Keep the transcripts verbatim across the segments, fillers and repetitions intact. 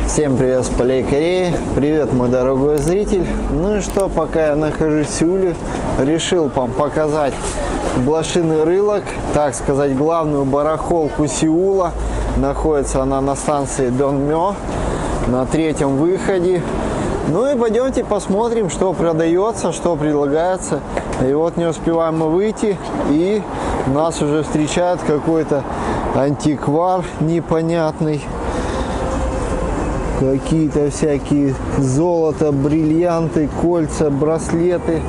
Всем привет с полей Кореи, привет мой дорогой зритель. Ну и что, пока я нахожусь в Сеуле, решил вам показать блошиный рынок, так сказать, главную барахолку Сеула. Находится она на станции Донмё, на третьем выходе. Ну и пойдемте посмотрим, что продается, что предлагается. И вот не успеваем мы выйти, и нас уже встречает какой-то антиквар непонятный. Какие-то всякие золото, бриллианты, кольца, браслеты.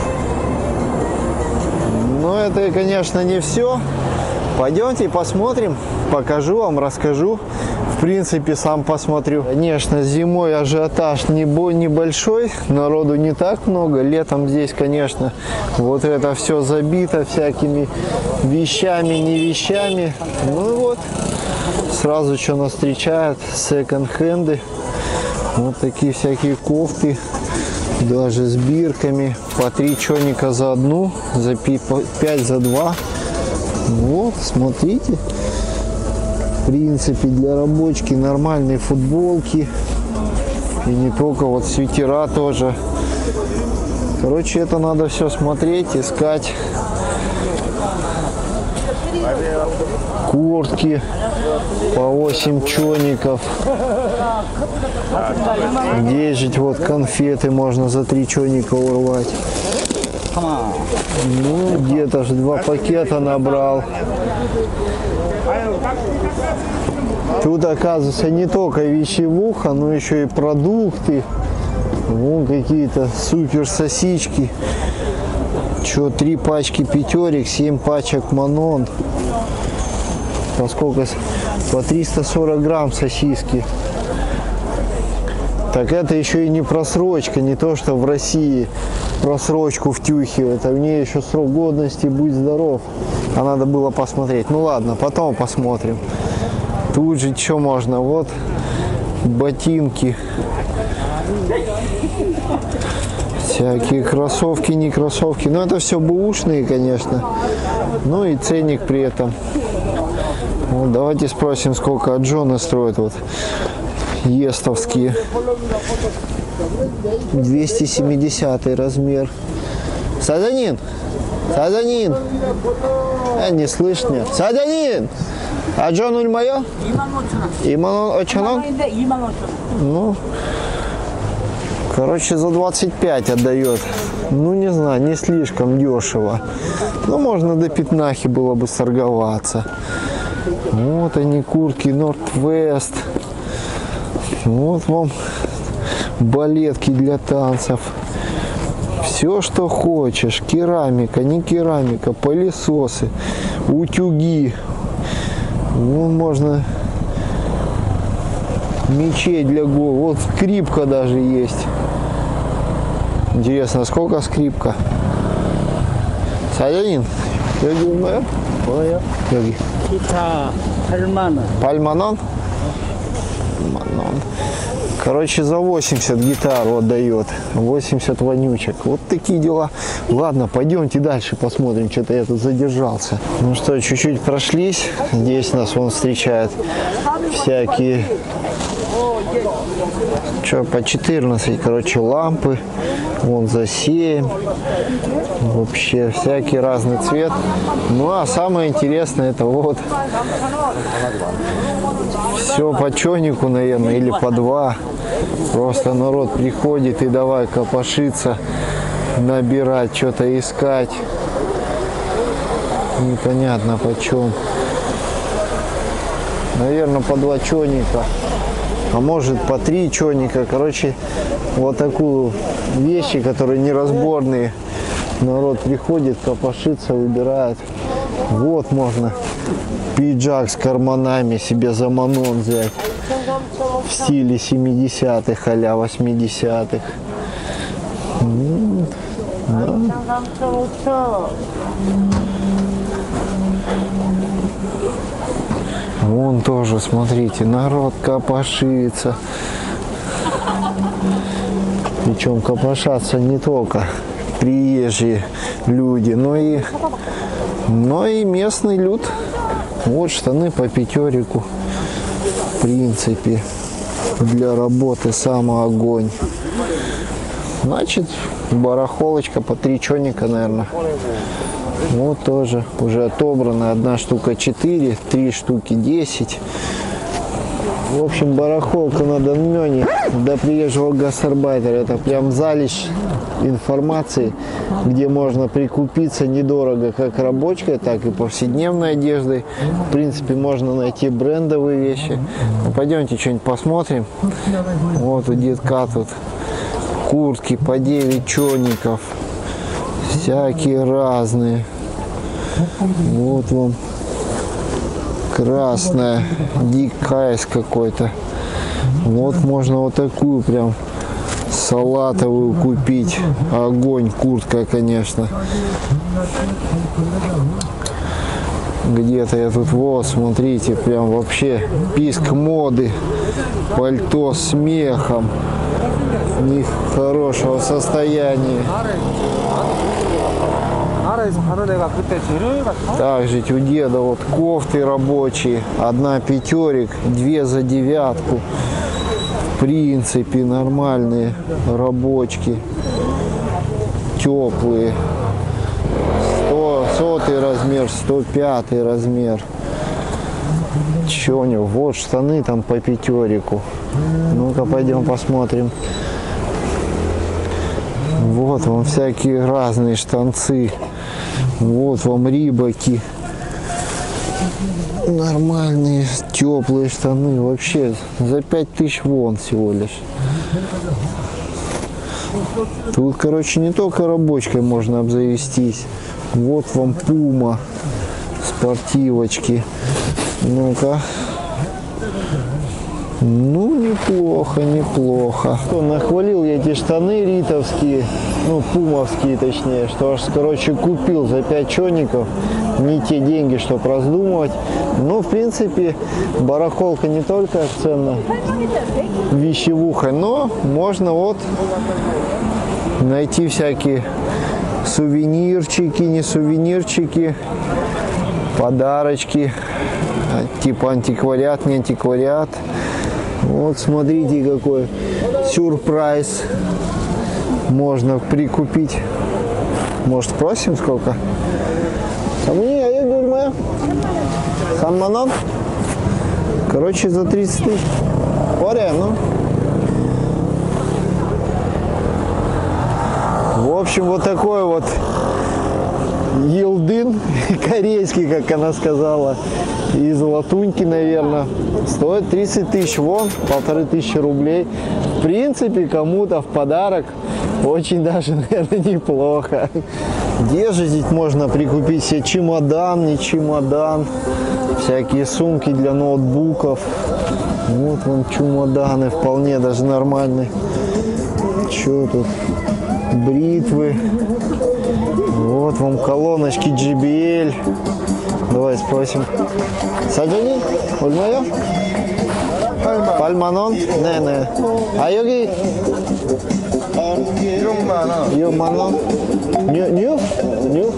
Но это, конечно, не все. Пойдемте посмотрим, покажу вам, расскажу. В принципе, сам посмотрю. Конечно, зимой ажиотаж небольшой, народу не так много. Летом здесь, конечно, вот это все забито всякими вещами, не вещами. Ну и вот, сразу что нас встречает, секонд-хенды. Вот такие всякие кофты, даже с бирками. По три чоника за одну, за пять за два. Вот, смотрите. В принципе, для рабочки нормальные футболки. И не только, вот свитера тоже. Короче, это надо все смотреть, искать. Куртки по восемь чоников. десять вот конфеты можно за три чоника урвать. Ну, где-то же два пакета набрал. Тут, оказывается, не только вещевуха, но еще и продукты. Вон какие-то супер сосички. Че, три пачки пятерик, семь пачек Манон. По сколько? По триста сорок грамм сосиски. Так это еще и не просрочка, не то что в России просрочку втюхивают, а в ней еще срок годности, будь здоров. А надо было посмотреть. Ну ладно, потом посмотрим. Тут же что можно? Вот ботинки. Всякие кроссовки, не кроссовки. Но это все бэушные, конечно. Ну и ценник при этом. Вот, давайте спросим, сколько Джона строят. Вот естовские. двести семидесятый размер. Сазанин! Сазанин! Э, не слышно. Сазанин! А Джон уль мое? Иман очанок? Ну, короче, за двадцать пять отдает. Ну, не знаю, не слишком дешево. Ну, можно до пятнахи было бы сторговаться. Вот они, куртки Норд-Вест. Вот вам балетки для танцев. Все, что хочешь. Керамика, не керамика, пылесосы, утюги. Ну, можно мечей для гол. Вот скрипка даже есть. Интересно, сколько скрипка? Садянин? 여기 온가요? 뭐예요? 여기. 기타 팔만 원. 팔만 원? Короче, за восемьдесят гитару отдает. восемьдесят вонючек. Вот такие дела. Ладно, пойдемте дальше посмотрим. Что-то я тут задержался. Ну что, чуть-чуть прошлись. Здесь нас вон встречают всякие... Что, по четырнадцать, короче, лампы. Вон за семь. Вообще, всякий разный цвет. Ну, а самое интересное, это вот... Все по чонику, наверное, или по два. Просто народ приходит и давай копошиться, набирать, что-то искать. Непонятно почем. Наверное, по два чоника. А может по три чоника. Короче, вот такую вещи, которые неразборные. Народ приходит, копошится, выбирает. Вот можно пиджак с карманами себе за Манон взять. В стиле семидесятых, а-ля восьмидесятых. Да. Вон тоже, смотрите, народ копошится. Причем копошатся не только приезжие люди, но и, но и местный люд. Вот штаны по пятерику. В принципе. для работы самый огонь. Значит, барахолочка по три чоника, наверное. Вот тоже уже отобрано. Одна штука четыре, три штуки десять. В общем, барахолка на Донмёне до приезжего гастарбайтера. Это прям залежь информации, где можно прикупиться недорого как рабочей, так и повседневной одеждой. В принципе, можно найти брендовые вещи. Ну, пойдемте что-нибудь посмотрим. Вот у детка тут куртки по девять чоников. Всякие разные. Вот вам красная, дикайс какой-то. Вот можно вот такую прям салатовую купить. Огонь, куртка, конечно. Где-то я тут, вот, смотрите, прям вообще писк моды. Пальто с мехом. В них хорошего состояния. Также у деда вот кофты рабочие, одна пятерик, две за девятку. В принципе нормальные рабочки, теплые. сто, сотый размер, сто пятый размер. Че у него? Вот штаны там по пятерику. Ну-ка пойдем посмотрим. Вот вам всякие разные штанцы. Вот вам рибаки. Нормальные, теплые штаны. Вообще за пять тысяч вон всего лишь. Тут, короче, не только рабочкой можно обзавестись. Вот вам пума. Спортивочки. Ну-ка. Ну, неплохо, неплохо. Что, нахвалил я эти штаны ритовские, ну, пумовские точнее, что аж, короче, купил за пять чоников. Не те деньги, чтобы раздумывать. Ну, в принципе, барахолка не только ценна вещевуха, но можно вот найти всякие сувенирчики, не сувенирчики, подарочки, типа антиквариат, не антиквариат. Вот смотрите, какой сюрприз можно прикупить. Может, спросим сколько? Самуни, а я говорю, самманон. Короче, за тридцать тысяч. Поря, ну. В общем, вот такой вот Елдын, корейский, как она сказала, из латуньки, наверное, стоит тридцать тысяч вон, полторы тысячи рублей. В принципе, кому-то в подарок очень даже, наверное, неплохо. Где же здесь можно прикупить себе чемодан, не чемодан, всякие сумки для ноутбуков. Вот вон чемоданы, вполне даже нормальные. Что тут? Бритвы. Вот вам колоночки джей би эл. Давай спросим. Саджани? Ульмайо? Пальманон? Не, не. А 여기? 육만원. Нью? Нью? Нью?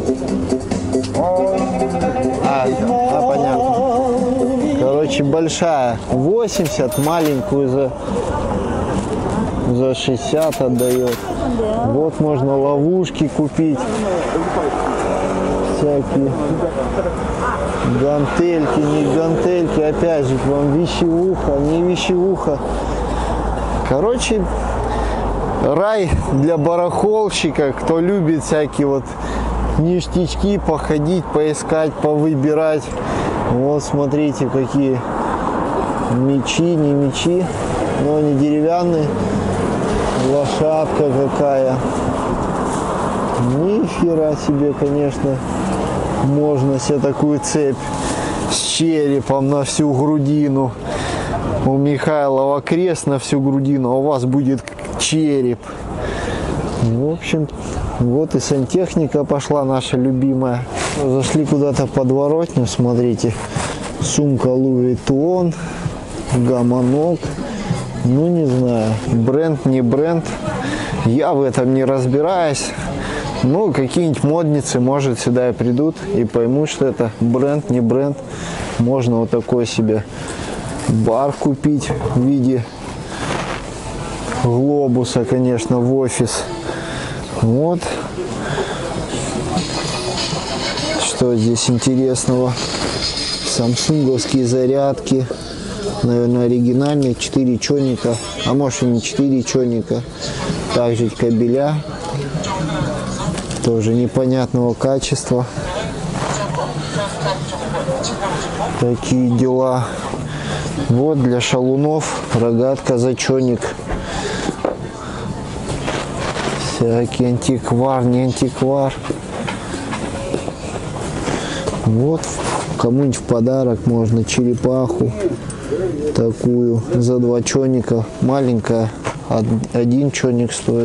А, а, понятно. Короче, большая восемьдесят, маленькую за, за шестьдесят отдает. Вот можно ловушки купить. Всякие гантельки, не гантельки, опять же, вам вещевуха, не вещевуха. Короче, рай для барахолщика, кто любит всякие вот ништячки, походить, поискать, повыбирать. Вот смотрите, какие мечи, не мечи, но они деревянные. Лошадка какая. Нифига себе, конечно, можно себе такую цепь с черепом на всю грудину. У Михайлова крест на всю грудину, а у вас будет череп. В общем, вот и сантехника пошла, наша любимая. Зашли куда-то подворотню, смотрите. Сумка Луи Виттон, гаманок. Ну, не знаю, бренд, не бренд. Я в этом не разбираюсь. Ну, какие-нибудь модницы, может, сюда и придут и поймут, что это бренд, не бренд. Можно вот такой себе бар купить в виде глобуса, конечно, в офис. Вот. Что здесь интересного? Самсунговские зарядки. Наверное, оригинальные. четыре чоника. А может и не четыре чоника. Также кабеля. Тоже непонятного качества. Такие дела. Вот для шалунов рогатка зачоник. Всякий антиквар, не антиквар. Вот кому-нибудь в подарок можно черепаху такую за два чоника. Маленькая, один чоник стоит.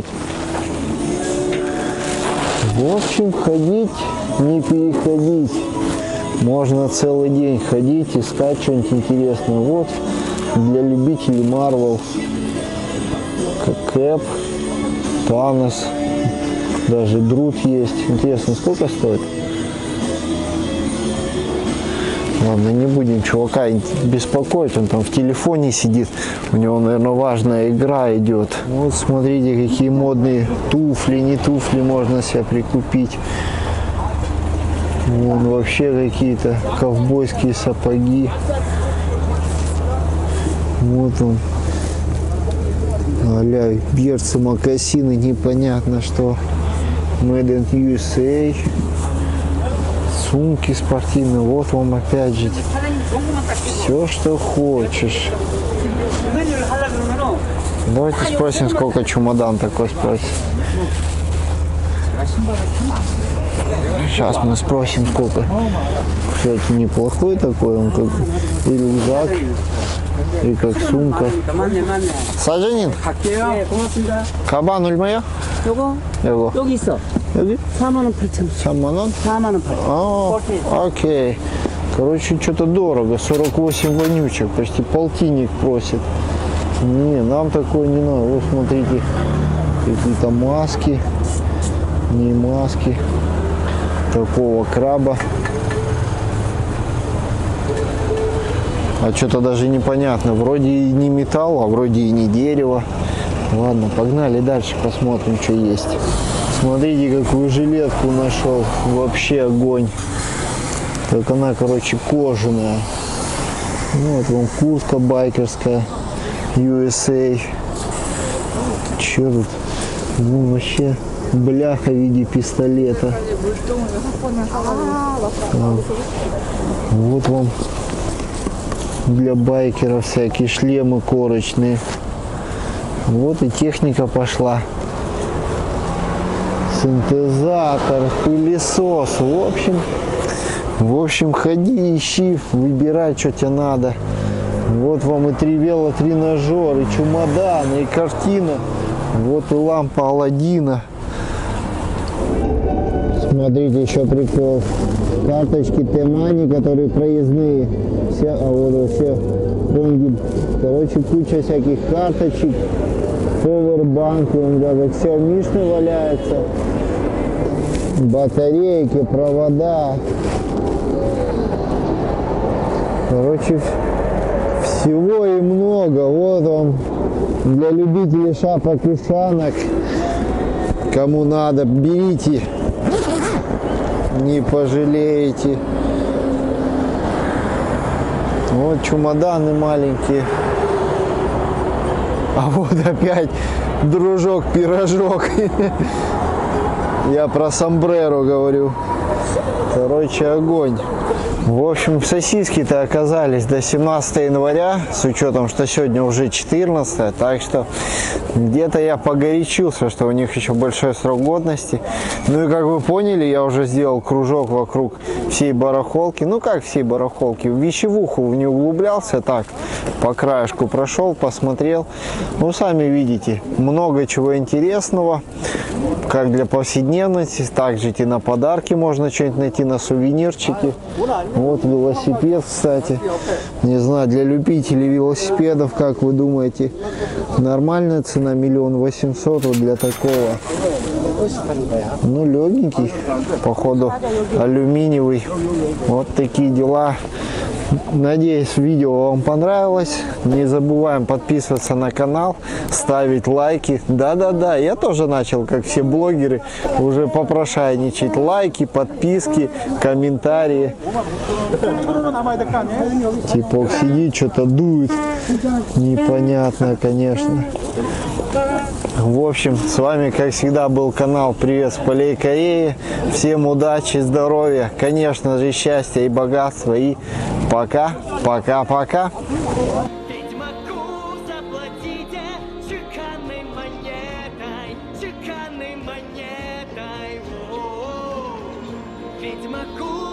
В общем, ходить, не переходить. Можно целый день ходить, искать что-нибудь интересное. Вот для любителей Marvel. Кэп, Танос, даже Друт есть. Интересно, сколько стоит? Ладно, не будем чувака беспокоить, он там в телефоне сидит, у него, наверное, важная игра идет. Вот смотрите, какие модные туфли, не туфли можно себе прикупить. Вон вообще какие-то ковбойские сапоги. Вот он. А-ля берцы, мокасины, непонятно что. Made in ю эс эй. Сумки спортивные. Вот вам опять же. Все, что хочешь. Давайте спросим, сколько чемодан такой спросим. Сейчас мы спросим, сколько. Кстати, неплохой такой, он как и рюкзак, и как сумка. 사장님, 네, 고맙습니다. 가방 얼마야? 요거 이거 여기 있어. 여기? 사만 원 팔천 원. 삼만 원? 사만 원 팔천 원. А, окей. Короче, что-то дорого. сорок восемь вонючек, почти полтинник просит. Не, нам такое не надо. Вот смотрите, какие-то маски, не маски. Такого краба. А что-то даже непонятно. Вроде и не металл, а вроде и не дерево. Ладно, погнали дальше, посмотрим, что есть. Смотрите, какую жилетку нашел. Вообще огонь. Так она, короче, кожаная. Вот вон куртка байкерская. ю эс эй. Че тут? Ну, вообще бляха в виде пистолета. Так. Вот вам для байкеров всякие шлемы корочные. Вот и техника пошла. Синтезатор, пылесос. В общем, в общем, ходи, ищи, выбирай, что тебе надо. Вот вам и три велотренажер, и чемодан, и картина. Вот и лампа Аладдина. Смотрите, еще прикол. Карточки Т-Мани, которые проездные. Все, а вот вообще, короче, куча всяких карточек. Повербанк, он даже все в Мишне валяется. Батарейки, провода. Короче, всего и много. Вот вам для любителей шапок и ушанок. Кому надо, берите. Не пожалеете. Вот чемоданы маленькие. А вот опять дружок-пирожок. Я про сомбреро говорю. Короче, огонь. В общем, сосиски-то оказались до семнадцатого января, с учетом, что сегодня уже четырнадцатое, так что где-то я погорячился, что у них еще большой срок годности. Ну и как вы поняли, я уже сделал кружок вокруг всей барахолки. Ну как всей барахолки, в вещевуху не углублялся, так, по краешку прошел, посмотрел. Ну, сами видите, много чего интересного, как для повседневности, также и на подарки можно что-нибудь найти, на сувенирчики. Вот велосипед, кстати. Не знаю, для любителей велосипедов, как вы думаете, нормальная цена миллион восемьсот вот для такого. Ну, легенький, походу, алюминиевый. Вот такие дела. Надеюсь, видео вам понравилось. Не забываем подписываться на канал, ставить лайки. Да-да-да, я тоже начал, как все блогеры, уже попрошайничать. Лайки, подписки, комментарии. Типа сидит, что-то дует. Непонятно, конечно. В общем, с вами, как всегда, был канал «Привет с полей Кореи». Всем удачи, здоровья, конечно же, счастья и богатства. И пока, пока, пока. Ведьмаку заплатите чеканной монетой, чеканной монетой. О-о-о. Ведьмаку